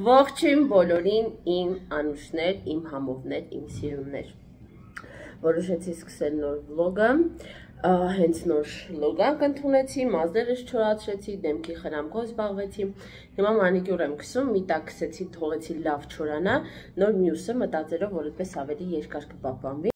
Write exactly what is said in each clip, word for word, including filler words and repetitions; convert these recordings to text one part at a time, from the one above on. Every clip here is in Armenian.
Ողջույն բոլորին իմ անուշներ, իմ համովներ, իմ սիրուններ։ Որոշեցի սկսել նոր վլոգը, հենց նոր լոգանք ընդունեցի, մազերս չորացրեցի, դեմքի խնամքով զբաղվեցի։ Հիմա մանիկյուր եմ քսում, մի տակ քսեցի, թողեցի լավ չորանա, նոր մյուսը մտածելով, որ այդպես ավելի երկար կպահպանվի։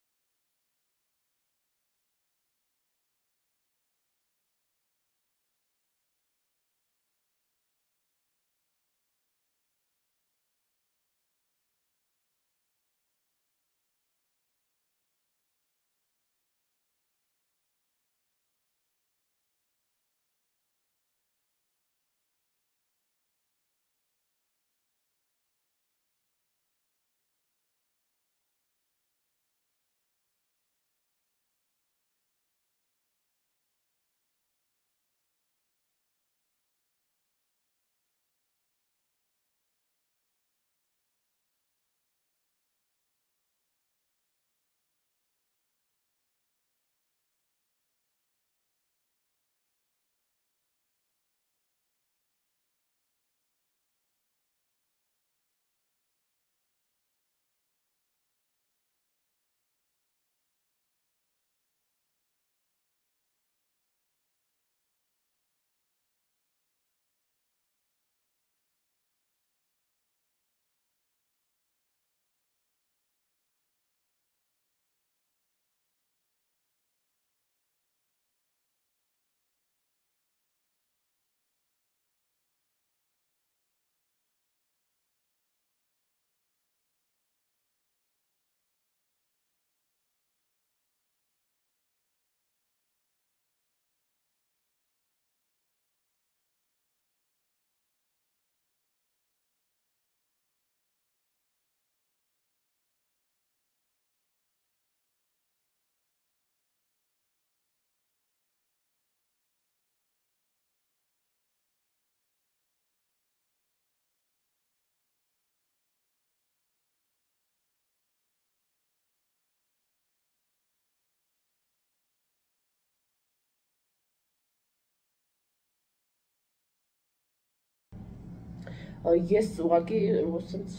Ես ուղղակի ոսից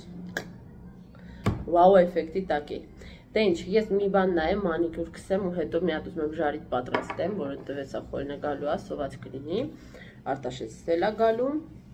վաու էֆեկտի տակի։ Դե ինչ, ես մի բան նայեմ, մանիկյուր քսեմ ու հետո մի հատ ուզում եմ ժարիտ պատրաստեմ, որովհետև հեսա խորինը գալու է, սոված կլինի, Արտաշեսից էլ է գալու։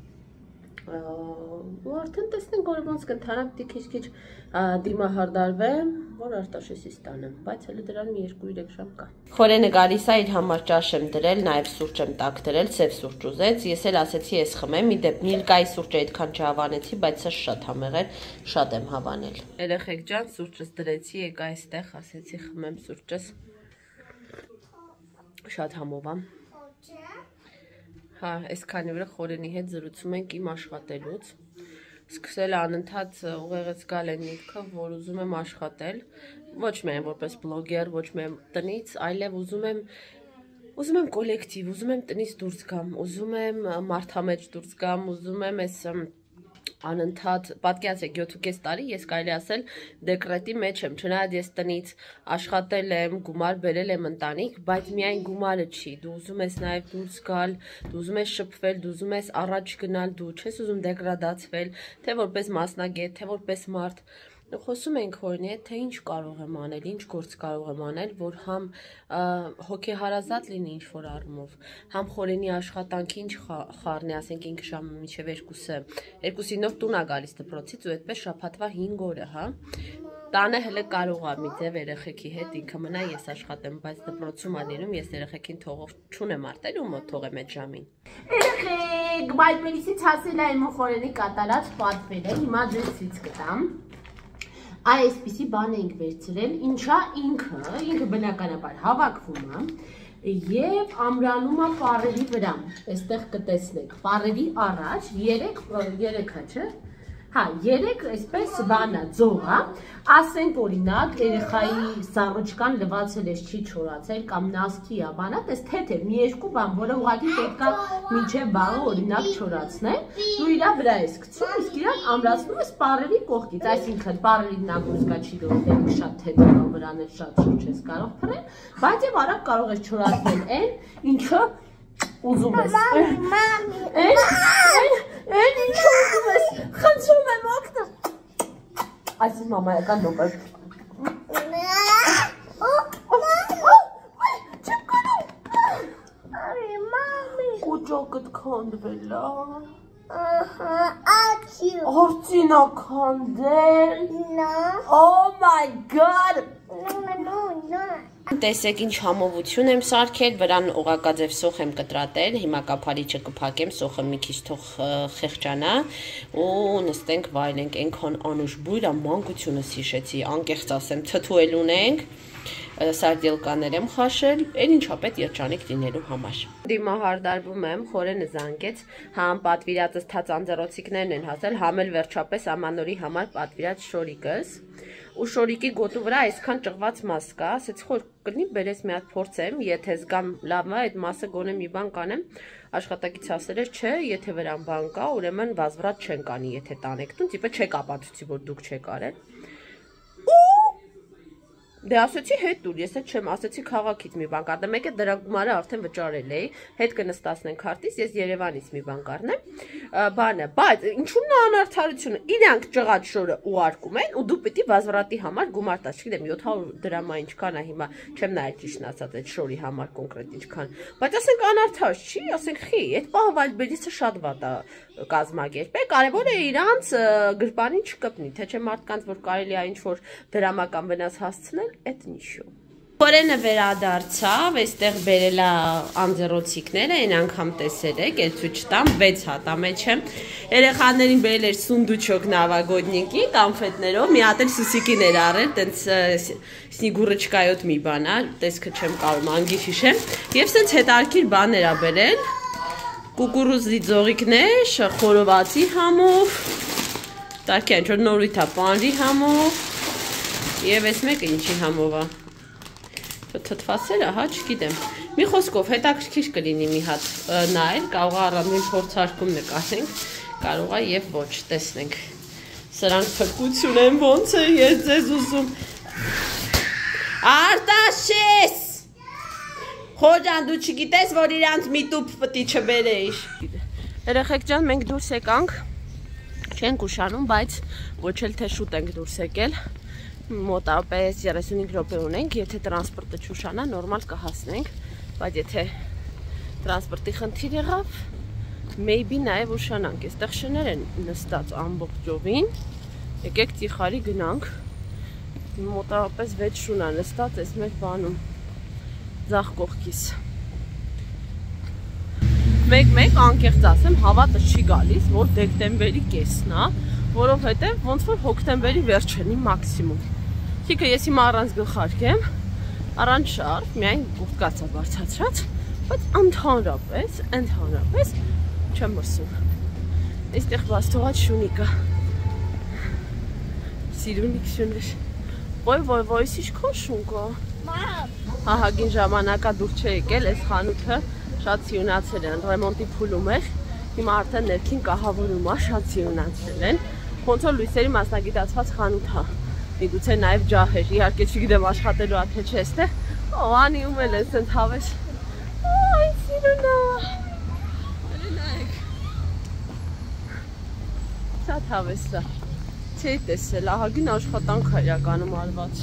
Ու արդեն տեսնենք, որ ոնց կընթանա, պիտի քիչ-քիչ դիմահարդարվեմ, որ Արտաշեսից տանեմ, բայց հələ դրան մի երկու-երեք ժամ կա։ Խորենը գալիս է, իր համար ճաշ եմ դրել, նաև սուրճ եմ տակ դրել, սև սուրճ ուզեց, ես էլ ասեցի ես խմեմ, մի դեպ Միլկայի սուրճը այդքան չհավանեցի, բայց սա շատ համեղ էր, շատ եմ հավանել։ Երեխեք ջան, սուրճս դրեցի, եկա այստեղ, ասեցի խմեմ սուրճս։ Շատ համով է։ Հա, այսքանի վրա խորենի հետ զրուցում ենք իմ աշխատելուց։ Սկսել անընդհատ ուղեղից գալ են միտքը, որ ուզում եմ աշխատել, ոչ միայն որպես բլոգեր, ոչ միայն տնից, այլև ուզում եմ ուզում եմ կոլեկտիվ, ուզում եմ տնից դուրս գամ, ուզում եմ մարդամեջ դուրս գամ, ուզում եմ այս անընդհատ պատկերացրեք յոթ տարի ես կարելի ասել դեկրետի մեջ եմ, չնայած ես տնից աշխատել եմ, գումար բերել եմ ընտանիք, բայց միայն գումարը չի, դու ուզում ես նաև դուրս գալ, դու ուզում ես շփվել, դու ուզում ես առաջ գնալ, դու չես ուզում դեգրադացվել, թե որպես մասնագետ, թե որպես մարդ։ Խոսում ենք խորենի հետ, թե ինչ կարող եմ անել, ինչ գործ կարող եմ անել, որ համ հոգեհարազատ լինի ինչ-որ առումով, համ խորենի աշխատանքի ինչ խառնի, ասենք ինքը ժամը մինչև երկուսը, երկուսին օր տուն է գալիս դպրոցից ու այդպես շաբաթվա հինգ օրը, հա։ Տանը հələ կարող է մի ձև երեխեքի հետ ինքը մնա ես աշխատեմ, բայց դպրոցում է լինում, ես երեխեքին թողով չունեմ արտելու մոտ թողեմ այդ ժամին։ Երեխեք, բայց մերիսից հասել է իմ խորենի կատարած պատվերը, հիմա ձեզ ցույց կտամ։ Այսպիսի բան ենք վերցրել, ինչա ինքը, ինքը բնականաբար հավաքվում է և ամրանում է պարերի վրա, այստեղ կտեսնեք, պարերի առաջ, երեք, երեքա չէ, հա, երեք այսպես բանա, ձողա, ասենք օրինակ, երեխայի սառոջկան լվացել ես չի չորացել կամ նասքի է բանա, տես թեթև մի երկու բան, որը ուղղակի պետք է մինչև վաղը օրինակ չորացնել, դու իրա վրա ես գցում, իսկ իրան ամրացնում ես պարերի կողքից, այսինքն պարերի նագուզկա չի դուրս շատ թեթև վրան էլ շատ շուտ ես կարող փռել, բայց եւ արագ կարող ես չորացնել այն, ինչը ուզում ես։ Այն, այն, այն ինչը ուզում ես, խնդրում մամայական նոպեր։ Կոճակըտ քանդվել է։ Արծին է քանդել։ Oh my god։ Տեսեք ինչ համովություն եմ սարքել, վրան օղակաձև սոխ եմ կտրատել, հիմա կափարիչը կփակեմ, սոխը մի քիչ թող խեղճանա ու նստենք վայելենք, այնքան անուշ բույր է, մանկությունս հիշեցի, անկեղծ ասեմ, թթուել ունենք, սարդիլկաներ եմ խաշել, էլ ինչա պետ երջանիկ լինելու համար։ Դիմա հարդարվում եմ, խորենը զանգեց, համ պատվիրածս թաց անձեռոցիկներն են հասել, համ էլ վերջապես ամանորի համար պատվիրած շորիկս ու շորիկի գոտու վրա այսքան ճղված մաս կա, ասեցի որ կլինի բերես մի հատ փորձեմ, եթե զգամ լավ է, այդ մասը գոնե մի բան կանեմ, աշխատակից ասել էր, չէ, եթե վրան բան կա, ուրեմն վազվրատ չեն կանի, եթե տանեք տուն, տիպը չեք ապացուցի, որ դուք չեք արել։ Դե ասեցի հետ դուր, ես հետ չեմ, ասեցի քաղաքից մի բան կառնեմ, եկե դրա գումարը արդեն վճարել էի, հետ կնստացնենք հարտից, ես Երևանից մի բան կառնեմ, բանը, բայց ինչու՞մն է անարդարությունը, իրանք ճղած շորը ուղարկում են ու դու պիտի վազվրատի համար գումար տաս, չգիտեմ յոթ հարյուր դրամա ինչքան է հիմա, չեմ նայել ճիշտն ասած այդ շորի համար կոնկրետ ինչքան, բայց ասենք անարդար չի, ասենք խի, այդ պահը վայելբերիցը շատ վատ է կազմակերպել, կարևոր է իրանց գրպանին չկպնի, թե չէ մարդկանց որ կարելի է ինչ-որ դրամական վնաս հասցնել, այդ նիշո։ Խորենը վերադարձավ, այստեղ բերել է անձեռոցիկները, այն անգամ տեսել եք, էլ ցույց տամ, վեց հատ ամեջ եմ։ Երեխաներին բերել էր սունդուչոկ նավագոդնիկի, կոնֆետներով, մի հատ էլ սուսիկիներ առել, տենց սնիգուրычկայոտ մի բան է, տեսքը չեմ կարող անգիշ հիշեմ, եւ սենց հետարքիր բաներ ա բերել, կուկուրուզի ձողիկներ, խորովածի համով, տարկի ինչ որ նորույթ է պանրի համով, եւ այս մեկը ինչի համով է։ Թթվասերը, հա, չգիտեմ։ Մի խոսքով հետաքրքիր կլինի մի հատ նայել, կարող է առանձին փորձարկում նկարենք, կարող է եւ ոչ, տեսնենք։ Սրանք փրկություն են, ոնց է ես ձեզ ուզում։ Արտաշես։ Խոջան, դու չգիտես, որ իրանց մի տուփ պտի չբերեիր։ Երեխեք ջան, մենք դուրս եկանք, չենք ուշանում, բայց ոչ էլ թե շուտ ենք դուրս եկել։ Մոտապես երեսունհինգ րոպե ունենք, եթե տրանսպորտը չուշանա, նորմալ կհասնենք, բայց եթե տրանսպորտի խնդիր եղավ, maybe նաև ուշանանք, այստեղ շներ են նստած ամբողջովին, եկեք ծիխարի գնանք, մոտապես վեց շուն է նստած այս մեր բանում, ձախ կողքիս։ Մեկ-մեկ անկեղծ ասեմ, հավատը չի գալիս, որ դեկտեմբերի կեսն է, որովհետև ոնց որ հոկտեմբերի վերջնի մաքսիմում։ Քիքը ես հիմա առանց գլխարկ եմ, առանց շարֆ, միայն կուրտկացա բարձրացրած, բայց ընդհանրապես, ընդհանրապես չեմ մրսում։ Այստեղ բաց թողած շունիկ է։ Սիրունիկ շուներ։ Ոյ, ոյ, ոյ, ինչքան շուն կա։ Ահագին ժամանակա դուր չէ եկել, այս խանութը շատ սիրունացել են, ռեմոնտի փուլում էր, հիմա արդեն ներքին կահավորում է, շատ սիրունացել են, ոնց որ լույսերի մասնագիտացված խանութ է, միգուցե նաև ջահեր, իհարկե չգիտեմ աշխատելու ա թե չէ էստեղ, օ, անի ում էլ ես ընդ հավես, այ սիրունա, նայեք, շատ հավես է, չէի տեսել, ահագին աշխատանք է իրականում արված։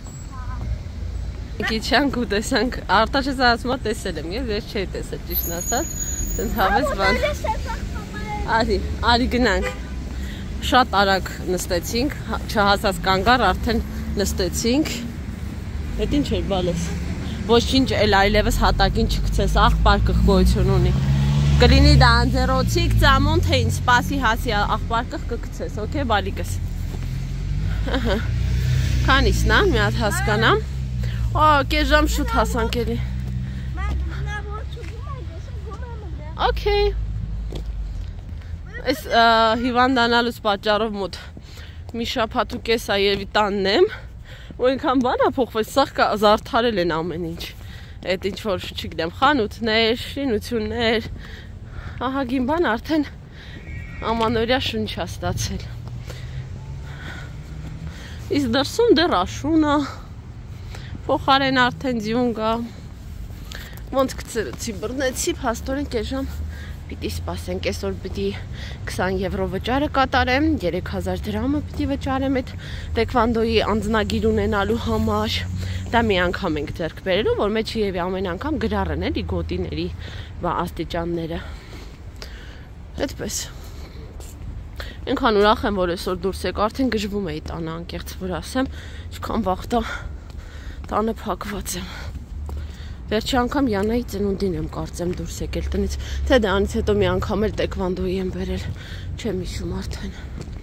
Գիչանք ու տեսանք, արտաշես ասում է տեսել եմ, ես չէի տեսել ճիշտն ասած, տենց հավես բան։ Արի, արի գնանք։ Շատ արագ նստեցինք, չհասած կանգար արդեն նստեցինք։ Էդ ինչ էր բալես։ Ոչինչ էլ այլևս հատակին չգցես, աղբարկը գոյություն ունի։ Կլինի դա անձեռոցիկ, ծամոն թե ինչ, սպասի հասի աղբարկը կգցես, օքեյ բալիկս։ Քանիսն է, մի հատ հասկանամ։ Ա, կես ժամ շուտ հասանք էլի։ Okay. Այս հիվանդանալուց պատճառով մոտ մի շաբաթ ու կես է երևի տանն եմ, ու այնքան բան է փոխվել, սաղ զարդարել են ամեն ինչ։ Այդ ինչ որ չգիտեմ, խանութներ, շինություններ, ահագին բան արդեն ամանորյա շունչ է ստացել։ Իսկ դրսում դեռ աշուն է, փոխարեն արդեն ձյուն կա։ Ոնց գցեցի, բռնեցի, փաստորեն կես ժամ Պիտի սպասենք, այսօր պիտի քսան եվրո վճարը կատարեմ, երեք հազար դրամը պիտի վճարեմ այդ տեքվանդոյի անձնագիր ունենալու համար։ Դա մի անգամ ենք ձեռք բերելու, որ մեջի եւ ամեն անգամ գրառեն էլի գոտիների աստիճանները։ Այդպես։ Այնքան ուրախ եմ, որ այսօր դուրս եք, արդեն գժվում էի տանը անկեղծ որ ասեմ, ինչքան վաղ տանը փակված եմ։ Վերջի անգամ Յանայի ծնունդին եմ կարծեմ դուրս եկել տնից, թե դրանից հետո մի անգամ էլ տեքվանդոյի եմ բերել, չեմ հիշում արդեն։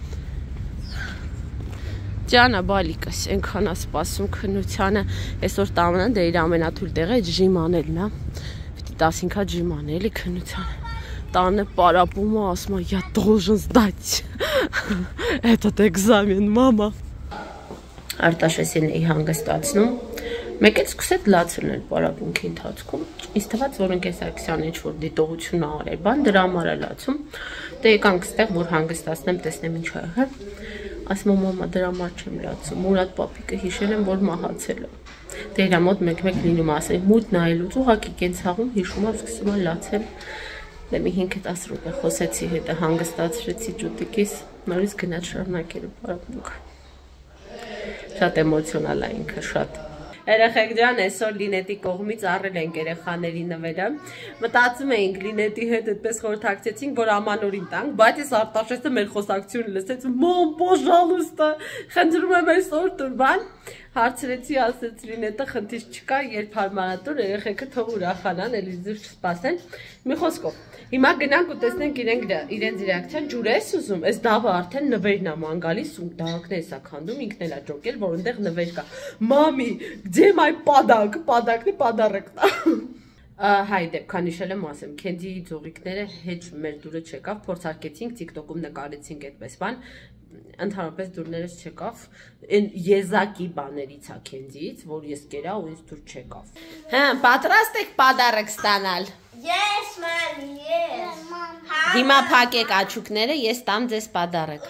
Ջանա բալիկս, այնքան է սպասում քննությանը, այսօր տանը դե իր ամենաթույլ տեղը ժիմ անելն է, պիտի տասնհինգ հատ ժիմ անել էլի քննությանը, տանը պարապում է, ասում է, я должен сдать этот экзамен, մամա։ Արտաշեսին էի հանգստացնում, մեկ էլ սկսեց լաց լնել պարապմունքի ընթացքում, ինձ թվաց, որ ընկեր Սարգսյանը ինչ-որ դիտողություն ա արել, բան դրա համար է լացում, դե եկանք ստեղ, որ հանգստացնեմ, տեսնեմ ինչ ա եղել, ասում եմ, մամա, դրա համար չեմ լացում, Մուրադ պապիկը հիշել եմ, որ մահացել է, դե իրա մոտ մեկ-մեկ լինում ասել, մութ նայելուց ուղղակի կենցաղում հիշում ա, սկսում ա լացել, դե մի հինգ-տասը րոպե խոսեցի հետը, հանգստացրեցի ճուտիկիս, նորից գնաց շարունակելու պարապմունքը, շատ էմոցիոնալ է ինքը, շատ։ Երեխեք ջան, այսօր Լինետի կողմից առել ենք երեխաների նվերը, մտածում էինք Լինետի հետ այդպես խորհրդակցեցինք, որ ամանորին տանք, բայց այս Արտաշեսը մեր խոսակցությունը լսեց, մոմ, պոժալուստը, խնդրում եմ այսօր տուրբան, հարցրեցի, ասեց Լինետը խնդիր չկա, երբ հարմարանտուր երեխեքը թող ուրախանան, էլի զուր չսպասեն, մի խոսքով, հիմա գնանք ու տեսնենք իրենց իրակցիան, ջուր ես ուզում, այս դավը արդեն նվերն է ման գալիս ու դահակն է սա քանդում, ինքն էլ է ջոկել, որ այնտեղ նվեր կա, մամի, где мой подарок, подаркն է պադարակն է։ Հայ դեպքան իշել եմ ասեմ, Քենդիի ձողիկները հեչ մեր դուրը չեկավ, փորձարկեցինք, TikTok-ում նկարեցինք այդպես բան, ընդհանրապես դուրներս չեկավ, այն եզակի բաներից է Քենդիից, որ ես կերա ու ինձ դուր չեկավ։ Հա, պատրաստ եք պադարակ ստանալ։ Yes, mom, yes. Հիմա փակեք աչուկները, ես տամ ձեզ պադարակ։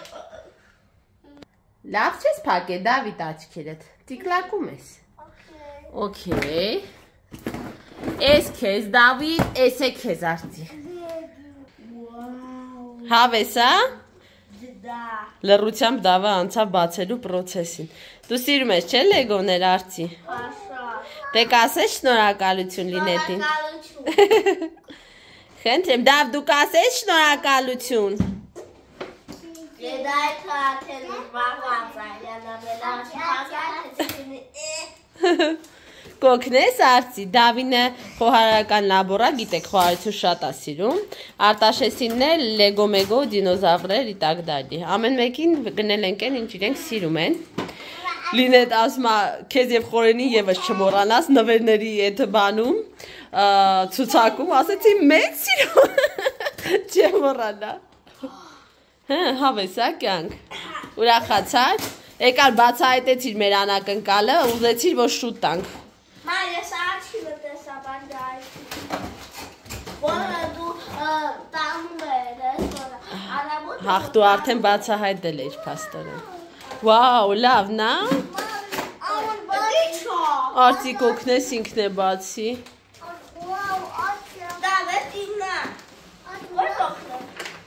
Լավ չես փակե, Դավիթ աչքերդ, տիկլակում ես։ Okay. Էս քեզ Դավիթ, էս է քեզ արծի։ Հավես, հա? Լռությամբ Դավը անցավ բացելու պրոցեսին։ Դու սիրում ես, չէ՞ լեգոներ արծի։ Դե կասես շնորհակալություն Լինետին։ Խնդրեմ, Դավ, դու կասես շնորհակալություն։ Կոքնես արծի, Դավինը խոհարարական լաբորա, գիտեք խոհարություն շատ է սիրում, Արտաշեսինն էլ լեգո մեգո դինոզավրեր իտակ դալի, ամեն մեկին գնել ենք են, ինչ իրենք սիրում են, Լինետ ասում է, քեզ և խորենի եվս չմորանաս, նվերների էդ բանում, ցուցակում, ասեցի մեծ սիրում, չեմ մորանա, հավես է կյանք, ուրախացար, եկար բացահայտեցիր մեր անակնկալը, ուզեցիր, որ շուտ տանք։ Մա, ես աչիվը տեսա, բան դայքի, որը դու տանում ես, որը Հաղ, դու արդեն բացահայտել էիր պաստորեն։ Վաու, լավ, նա։ Արծի կոքնես ինքն է բացի։ Դավետ իննա, որ կոքնը։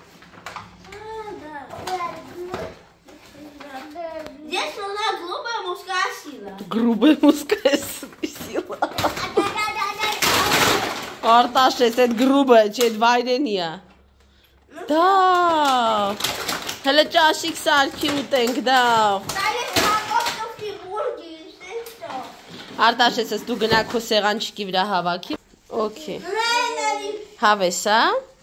Здесь у нас грубая мужская сила. Грубая мужская сила. Արտաշես, այդ գրուբը, չէ, այդ վայրենի է։ Դա, հլը ճաշիկ սարքի ուտենք, դա։ Արտաշեսս դու գնա քո սեղանչիկի վրա հավաքի։ Okay։ Հավես, հա։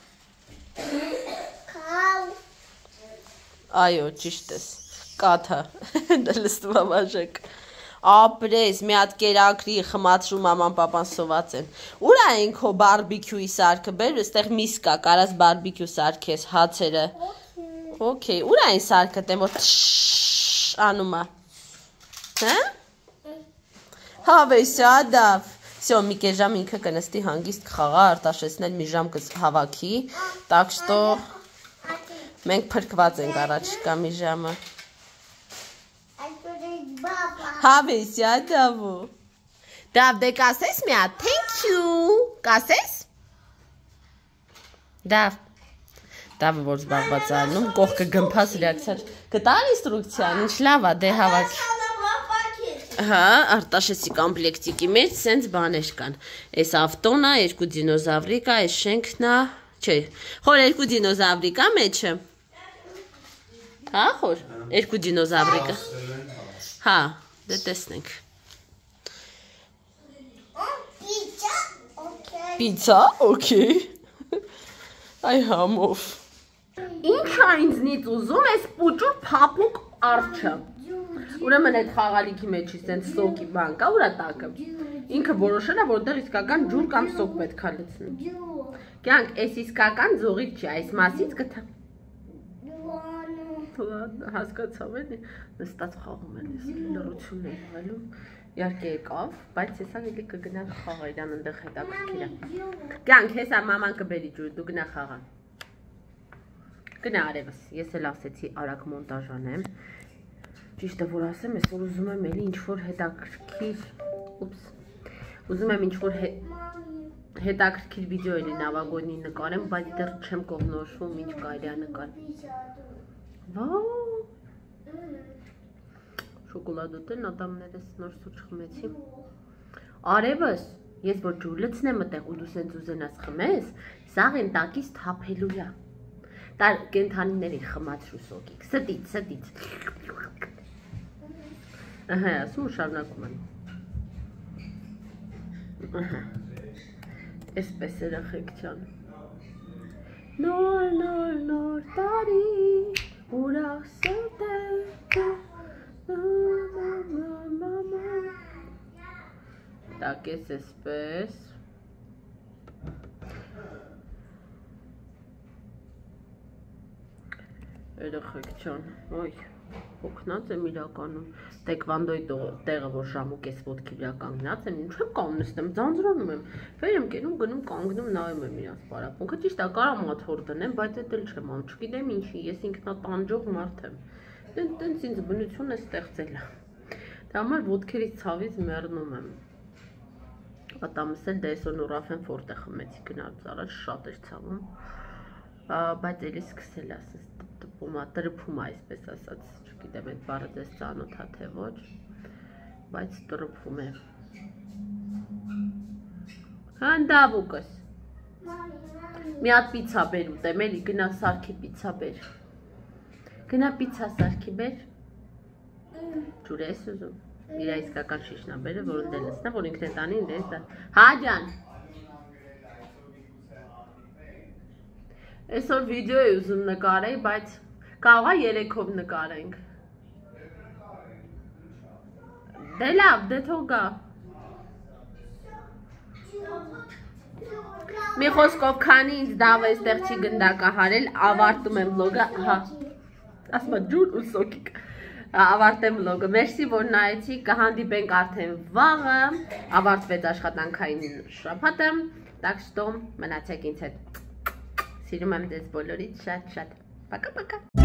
Այո, ճիշտ ես։ Կաթա, լստում ամաժակ, ապրես, մի հատ կերակրի խմացրու մաման պապան սոված են, ուր այն քո բարբիքյուի սարքը, բեր, ստեղ միս կա, կարաս բարբիքյու սարքես, հացերը, ոքեյ, ուր այն սարքը տեմ, որ թշշ անում է, հա, հավես, ադավ, սյո, մի կեր ժամ ինքը կնստի հանգիստ կխաղա, արտաշեսնել մի ժամ կհավաքի, տակ շտո, մենք փրկված ենք առաջիկա մի ժամը, Հավես, յա Դավո, Դավ, դե կասես մի հատ, thank you, կասես, Դավ։ Դավը որ զբաղված անում, կողքը գմփաս ռեակցիա։ Գտար ինստրուկցիան, ինչ լավ է, դե հավաք։ Հա, Արտաշեսի կոմպլեկտիկի մեջ սենց բաներ կան։ Այս ավտոն է, երկու դինոզավրի կա, այս շենքն է, չէ։ Խոր երկու դինոզավրի կա մեջը։ Հա, խոր, երկու դինոզավրի կա։ Հա, դե տեսնենք։ Պիցա, օքեյ։ Այ համով։ Ինչ է ինձնից ուզում այս պուճուր փափուկ արջը։ Ուրեմն այդ խաղալիքի մեջ 있են սոկի բան կա, ուրա տակը։ Ինքը որոշել է, որ դեռ իսկական ջուր կամ սոկ պետք է լցնի։ Կյանք, այս իսկական ձողիկ չի, այս մասից կթա։ Հասկացավ էլի, նստած խաղում են, լռություն է եղելու։ Իհարկե եկավ, բայց հեսա էլի կգնանք խաղա, իրան ընդեղ հետաքրքիր է։ Կյանք, հեսա մաման կբերի ջուր, դու գնա խաղա։ Գնա արևս, ես էլ ասեցի արագ մոնտաժ անեմ։ Ճիշտը որ ասեմ, այսօր ուզում եմ էլի ինչ-որ հետաքրքիր, ուպս, ուզում եմ ինչ-որ հետաքրքիր վիդեո էլի նավագոյնի նկարեմ, բայց դեռ չեմ կողնորոշվում, ինչ կարելի է նկարել։ Վա շոկոլադոտեն ադամներս նոր սուրճ խմեցի։ Արևս, ես որ ջուր լցնեմ մտեղ ու դու սենց ուզենաս խմես, սաղ են տակից թափելու է։ Տար կենթանիների խմացրու սոկիկ, ստից, ստից։ Ահա, ասում ու շարունակում եմ։ Ահա, էսպես երեխեք ջան։ Նոր, նոր, նոր տարի, ուրախ սրտե Так, ես էսպես երեխեք ջան, ոյ, հոգնած եմ իրականում, տեկվանդոյի տեղը, որ ժամուկ ես ոտքի վրա կանգնած եմ, ինչ եմ կամ նստեմ, ձանձրանում եմ, վեր եմ կենում, գնում, կանգնում, նայում եմ իրանց պարապունքը, ճիշտ է, կարամ մաթոր դնեմ, բայց էդ էլ չեմ անում, չգիտեմ ինչի, ես ինքնատանջող մարդ եմ, տենց ինձ բնություն է ստեղծել է, դե համար ոտքերից ցավից մեռնում եմ, ատամս էլ դե այսօր նուրաֆեն ֆորտե խմեցի գնալուց առաջ շատ էր ցավում, բայց էլի սկսել ասես տպում է, տրփում է այսպես ասած, չգիտեմ այդ բառը ձեզ ծանոթ է թե ոչ, բայց տրփում է։ Հանդավուկս։ Մի հատ պիցա բեր ուտեմ, էլի գնա սարքի պիցա բեր։ Գնա պիցա սարքի բեր։ Ջուր ես ուզում։ Իրա իսկական շիշնաբերը, որ ընդել լցնա, որ ինքն է տանի ինձ դա։ Հա ջան։ Այսօր վիդեո է ուզում նկարեի, բայց կարող է երեքով նկարենք։ Դե լավ, դե թող գա։ Մի խոսքով քանի ինձ դավ այստեղ չի գնդակահարել, ավարտում եմ վլոգը, հա։ Ասում եմ ջուր ու սոկիկ։ Ավարտեմ վլոգը, մերսի որ նայեցի, կհանդիպենք արդեն վաղը, ավարտվեց աշխատանքային շաբաթը, так что մնացեք ինձ հետ, սիրում եմ ձեզ բոլորից շատ-շատ, պակա-պակա։